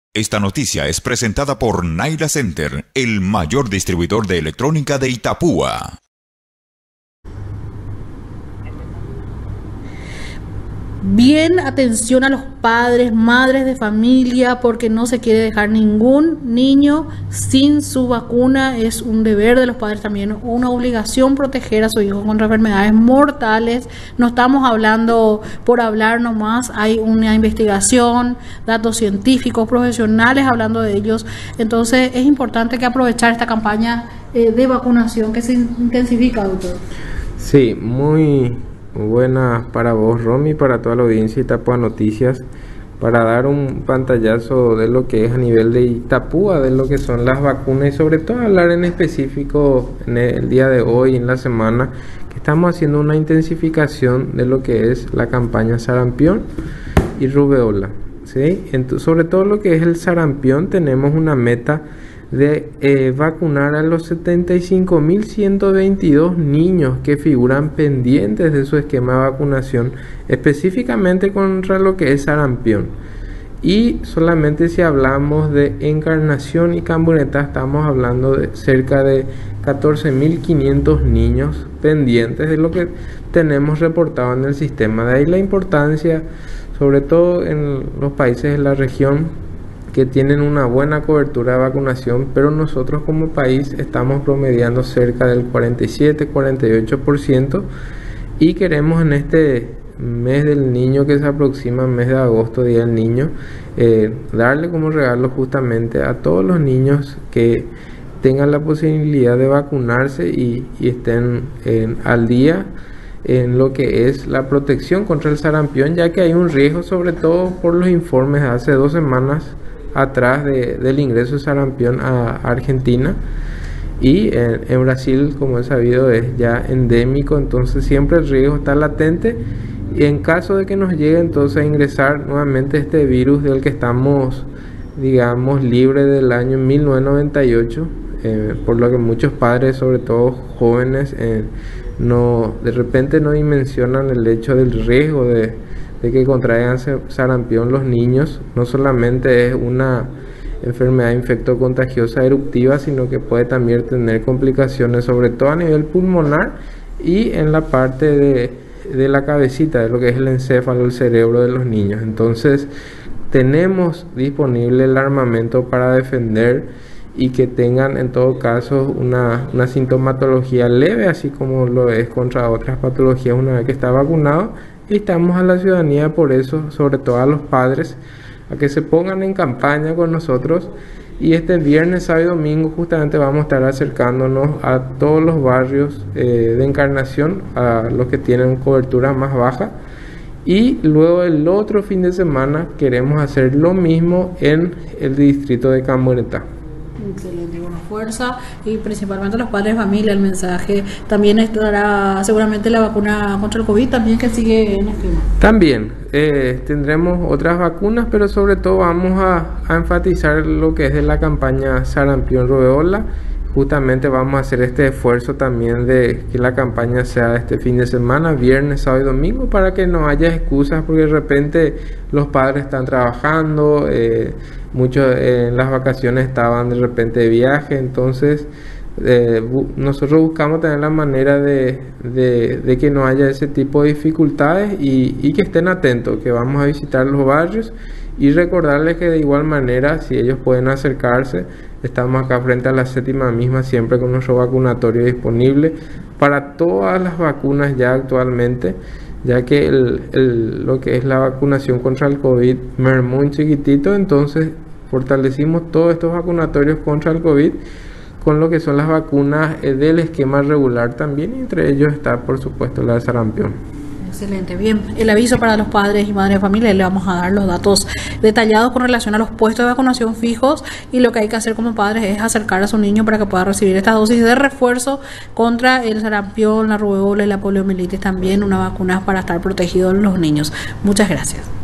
Esta noticia es presentada por Naira Center, el mayor distribuidor de electrónica de Itapúa. Bien, atención a los padres, madres de familia, porque no se quiere dejar ningún niño sin su vacuna. Es un deber de los padres también, una obligación proteger a su hijo contra enfermedades mortales. No estamos hablando por hablar nomás, hay una investigación, datos científicos, profesionales hablando de ellos. Entonces es importante que aprovechar esta campaña de vacunación que se intensifica, doctor. Sí, muy buena para vos, Romy, para toda la audiencia de Itapúa Noticias, para dar un pantallazo de lo que es a nivel de Itapúa, de lo que son las vacunas y sobre todo hablar en específico en el día de hoy, en la semana, que estamos haciendo una intensificación de lo que es la campaña sarampión y rubeola, ¿sí? Sobre todo lo que es el sarampión, tenemos una meta de vacunar a los 75.122 niños que figuran pendientes de su esquema de vacunación, específicamente contra lo que es sarampión. Y solamente si hablamos de Encarnación y Cambureta, estamos hablando de cerca de 14.500 niños pendientes de lo que tenemos reportado en el sistema. De ahí la importancia, sobre todo en los países de la región, que tienen una buena cobertura de vacunación, pero nosotros como país estamos promediando cerca del 47-48% y queremos en este mes del niño que se aproxima, mes de agosto, Día del Niño, darle como regalo justamente a todos los niños que tengan la posibilidad de vacunarse y estén al día en lo que es la protección contra el sarampión, ya que hay un riesgo, sobre todo por los informes de hace 2 semanas atrás del ingreso de sarampión a Argentina, y en Brasil, como es sabido, es ya endémico, entonces siempre el riesgo está latente y en caso de que nos llegue entonces a ingresar nuevamente este virus del que estamos, digamos, libre del año 1998, por lo que muchos padres, sobre todo jóvenes, de repente no dimensionan el hecho del riesgo de que contraigan sarampión los niños. No solamente es una enfermedad infectocontagiosa eruptiva, sino que puede también tener complicaciones, sobre todo a nivel pulmonar y en la parte de la cabecita, de lo que es el encéfalo, el cerebro de los niños. Entonces tenemos disponible el armamento para defender y que tengan en todo caso una sintomatología leve, así como lo es contra otras patologías una vez que está vacunado. Y estamos a la ciudadanía por eso, sobre todo a los padres, a que se pongan en campaña con nosotros. Y este viernes, sábado y domingo justamente vamos a estar acercándonos a todos los barrios de Encarnación, a los que tienen cobertura más baja. Y luego el otro fin de semana queremos hacer lo mismo en el distrito de Cambureta. Excelente, buena fuerza, y principalmente los padres de familia. El mensaje también estará seguramente la vacuna contra el COVID también, que sigue en esquema. También tendremos otras vacunas, pero sobre todo vamos a enfatizar lo que es de la campaña sarampión rubeola. Justamente vamos a hacer este esfuerzo también de que la campaña sea este fin de semana, viernes, sábado y domingo, para que no haya excusas, porque de repente los padres están trabajando, muchos en las vacaciones estaban de repente de viaje, entonces nosotros buscamos tener la manera de que no haya ese tipo de dificultades y que estén atentos, que vamos a visitar los barrios y recordarles que de igual manera, si ellos pueden acercarse, estamos acá frente a la séptima misma, siempre con nuestro vacunatorio disponible para todas las vacunas ya actualmente, ya que lo que es la vacunación contra el COVID mermó un chiquitito, entonces fortalecimos todos estos vacunatorios contra el COVID con lo que son las vacunas del esquema regular también, y entre ellos está por supuesto la de sarampión. Excelente, bien. El aviso para los padres y madres de familia, le vamos a dar los datos detallados con relación a los puestos de vacunación fijos, y lo que hay que hacer como padres es acercar a su niño para que pueda recibir esta dosis de refuerzo contra el sarampión, la rubeola y la poliomielitis, también una vacuna para estar protegidos los niños. Muchas gracias.